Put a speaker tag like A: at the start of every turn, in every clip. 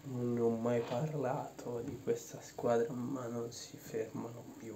A: non ne ho mai parlato di questa squadra, ma non si fermano più.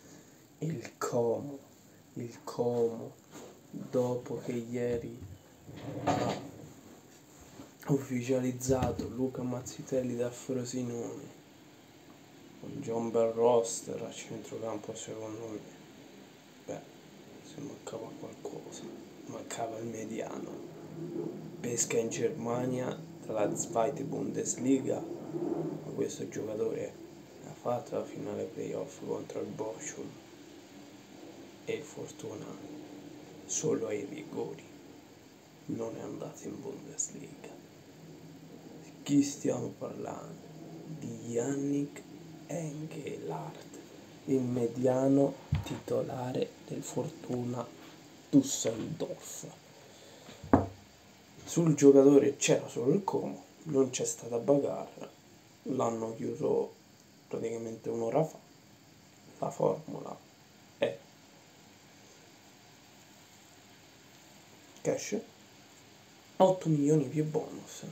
A: Il Como, dopo che ieri ha ufficializzato Luca Mazzitelli da Frosinone, un John bel roster a centrocampo, secondo me, se mancava qualcosa, mancava il mediano. Pesca in Germania dalla Zweite Bundesliga, ma questo giocatore ha fatto la finale playoff contro il Bochum e il Fortuna solo ai rigori non è andato in Bundesliga. Chi stiamo parlando? Di Yannick Engelhardt, il mediano titolare del Fortuna Düsseldorf. Sul giocatore c'era solo il Como, non c'è stata bagarre, l'hanno chiuso praticamente un'ora fa. La formula è cash, 8 milioni più bonus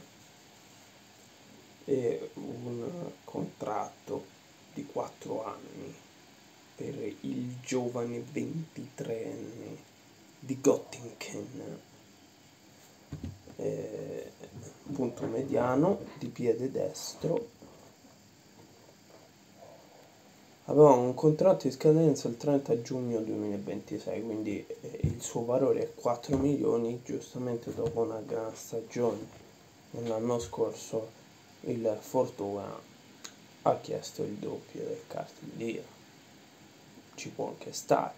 A: e un contratto di 4 anni per il giovane 23enne di Göttingen, punto mediano di piede destro. Aveva un contratto in scadenza il 30 giugno 2026, quindi il suo valore è 4 milioni, giustamente dopo una gran stagione. L'anno scorso il Fortuna ha chiesto il doppio del cartellino, ci può anche stare.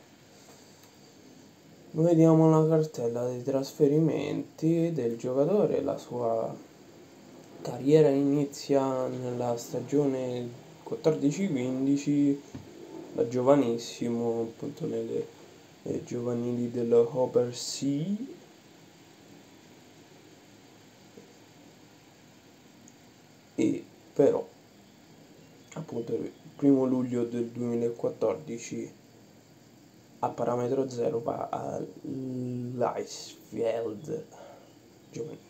A: Vediamo la cartella dei trasferimenti del giocatore. La sua carriera inizia nella stagione 14-15, da giovanissimo, appunto nelle giovanili dell'Ober Sea, e però appunto il 1 luglio del 2014 a parametro zero va all'Eisfeld giovanile.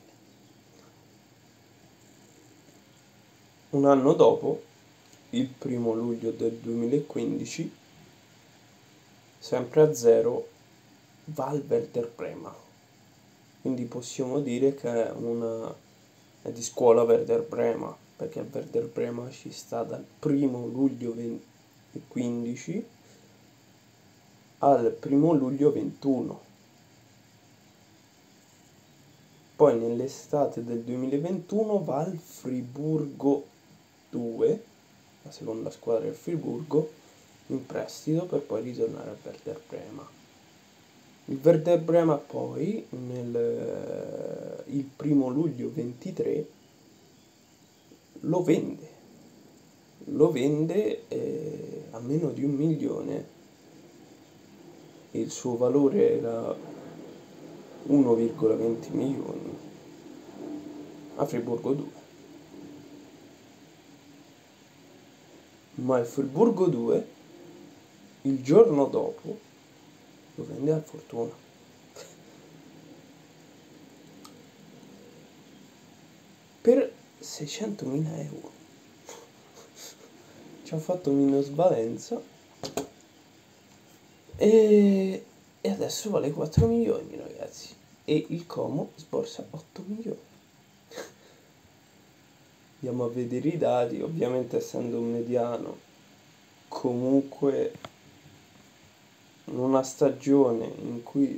A: Un anno dopo, il 1 luglio del 2015, sempre a zero, va al Werder Brema. Quindi possiamo dire che è di scuola Werder Brema, perché il Werder Brema ci sta dal 1 luglio 2015 al 1 luglio 21. Poi nell'estate del 2021 va al Friburgo 2, la seconda squadra del Friburgo, in prestito per poi ritornare al Werder Brema. Il Werder Brema poi il 1 luglio 23 lo vende a meno di 1 milione. Il suo valore era 1,20 milioni a Friburgo 2. Ma il Friburgo 2 il giorno dopo lo vende al Fortuna per 600.000 euro. Ci ha fatto minusvalenza e adesso vale 4 milioni, ragazzi, e il Como sborsa 8 milioni. Andiamo a vedere i dati. Ovviamente, essendo un mediano, comunque in una stagione in cui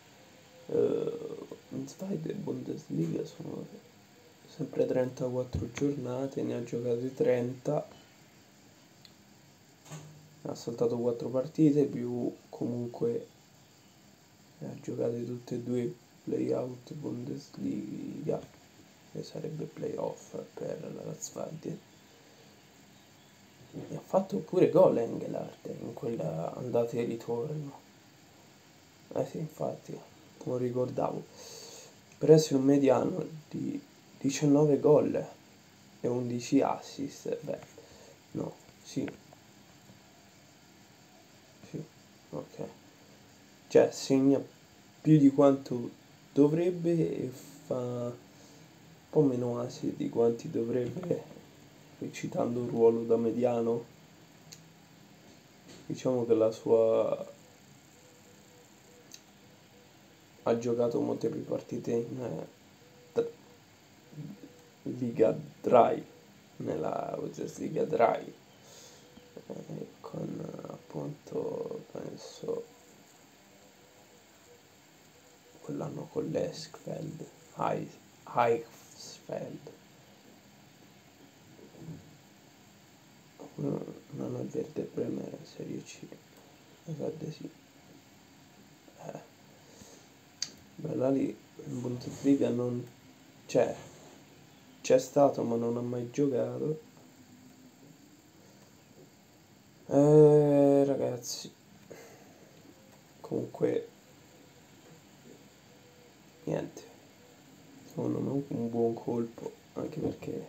A: in Zweite Bundesliga sono sempre 34 giornate, ne ha giocate 30, ha saltato 4 partite, più comunque ne ha giocate tutte e due play-out Bundesliga, che sarebbe play-off per la Zweite. E ha fatto pure gol Engelhardt in quella andata e ritorno. Sì, infatti, non ricordavo. Per essere un mediano di 19 gol e 11 assist, no, sì, ok. Cioè, segna più di quanto dovrebbe e fa po' meno asi di quanti dovrebbe, recitando un ruolo da mediano. Diciamo che ha giocato molte più partite in Liga Dry, nella Bundesliga Dry, con appunto, penso, quell'anno con l'Eskfeld, Highsfeld, non è il Verde Bremer Serie C, mi sa di sì. Bella lì, in Bundesliga non c'è stato ma non ha mai giocato. Ragazzi, comunque niente, secondo me un buon colpo, anche perché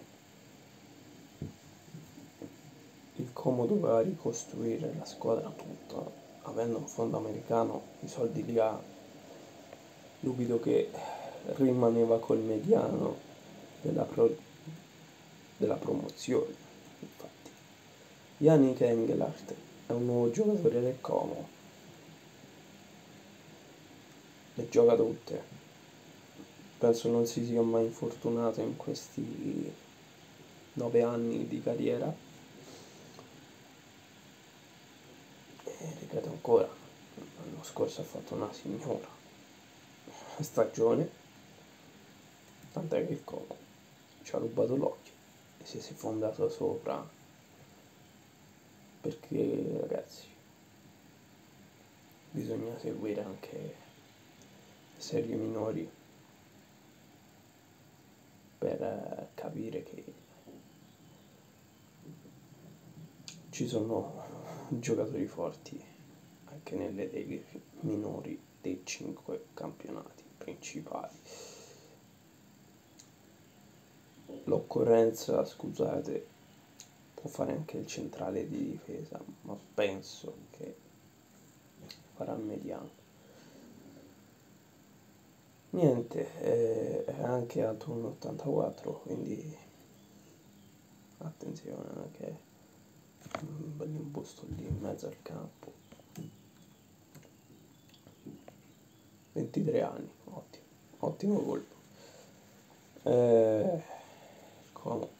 A: il Como doveva ricostruire la squadra tutta, avendo un fondo americano, i soldi li ha, dubito che rimaneva col mediano della promozione. Infatti Yannick Engelhardt è un nuovo giocatore del Como, le gioca tutte, penso non si sia mai infortunato in questi 9 anni di carriera, e ripeto ancora, l'anno scorso ha fatto una signora stagione, tant'è che il Como ci ha rubato l'occhio e si è fondato sopra, perché ragazzi bisogna seguire anche le serie minori per capire che ci sono giocatori forti anche nelle leghe minori dei 5 campionati principali. L'occorrenza, scusate, può fare anche il centrale di difesa, ma penso che farà il mediano. Niente, è anche alto 1,84, quindi attenzione, non è che un bel imbusto lì in mezzo al campo. 23 anni, ottimo colpo. Como.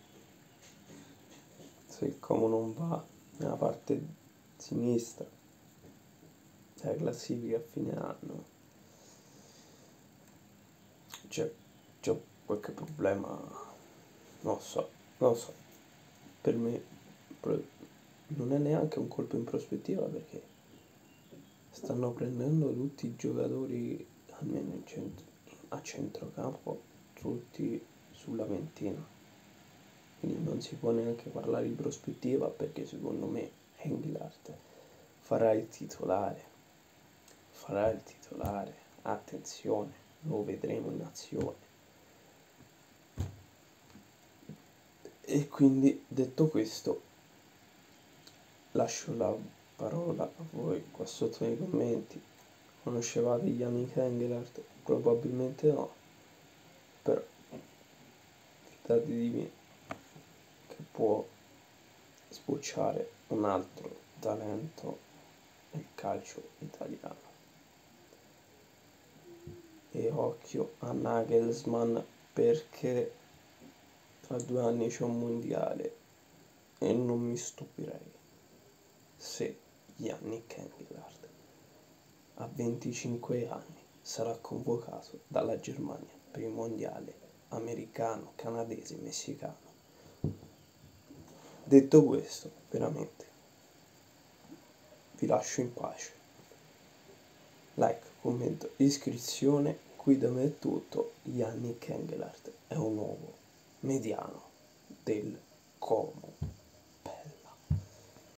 A: Se il Como non va nella parte sinistra della classifica a fine anno, c'è qualche problema, non so, per me non è neanche un colpo in prospettiva, perché stanno prendendo tutti i giocatori, almeno a centrocampo, tutti sulla ventina, quindi non si può neanche parlare di prospettiva, perché secondo me Engelhardt farà il titolare, attenzione, lo vedremo in azione. E quindi, detto questo, lascio la parola a voi qua sotto nei commenti. Conoscevate Yannick Engelhardt? Probabilmente no, però fidate di me che può sbocciare un altro talento nel calcio italiano. E occhio a Nagelsmann, perché tra 2 anni c'è un mondiale e non mi stupirei se Yannick Engelhardt a 25 anni sarà convocato dalla Germania per il mondiale americano, canadese, messicano. Detto questo, veramente vi lascio in pace. Like, commento, iscrizione. Qui da me è tutto. Yannick Engelhardt è un nuovo mediano del Como.